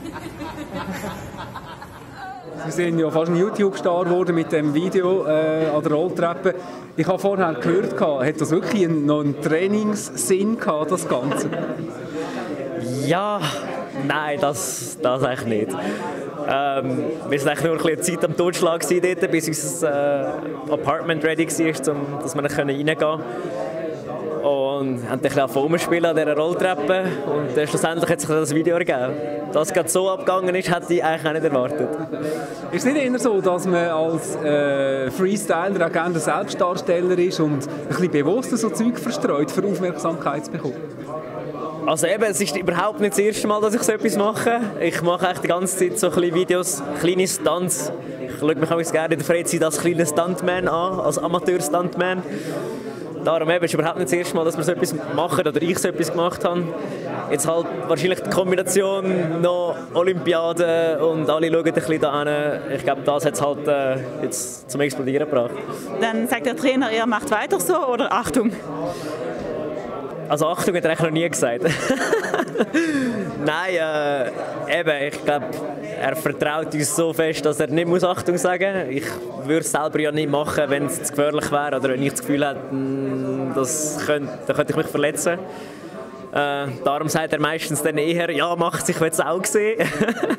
Sie sind ja fast ein YouTube-Star geworden mit dem Video an der Rolltreppe. Ich habe vorher gehört, hat das wirklich noch einen Trainingssinn gehabt, das Ganze? Ja, nein, das eigentlich nicht. Wir waren eigentlich nur ein bisschen Zeit am Totschlag dort, bis unser Apartment ready war, dass wir reingehen konnten. Und haben dann ein bisschen rumspielen an dieser Rolltreppe und schlussendlich hat sich das Video ergeben. Dass es gerade so abgegangen ist, hätte ich eigentlich auch nicht erwartet. Ist es nicht eher so, dass man als Freestyler auch gerne Selbstdarsteller ist und ein bisschen bewusster so Zeug verstreut, für Aufmerksamkeit zu bekommen? Also eben, es ist überhaupt nicht das erste Mal, dass ich so etwas mache. Ich mache eigentlich die ganze Zeit so ein bisschen Videos, kleine Stunts. Ich schaue mich auch gerne in der Freizeit als kleiner Stuntman an, als Amateur-Stuntman. Darum ist es überhaupt nicht das erste Mal, dass wir so etwas machen oder ich so etwas gemacht habe. Jetzt halt wahrscheinlich die Kombination noch Olympiade und alle schauen ein bisschen da hin. Ich glaube, das hat es halt jetzt zum Explodieren gebracht. Dann sagt der Trainer, ihr macht weiter so oder Achtung? Also Achtung hat er eigentlich noch nie gesagt. Nein, eben, ich glaube, er vertraut uns so fest, dass er nicht Achtung sagen muss. Ich würde es selber ja nicht machen, wenn es zu gefährlich wäre oder wenn ich das Gefühl hätte, dann könnte ich mich verletzen. Darum sagt er meistens dann eher, ja, macht, ich will es auch sehen.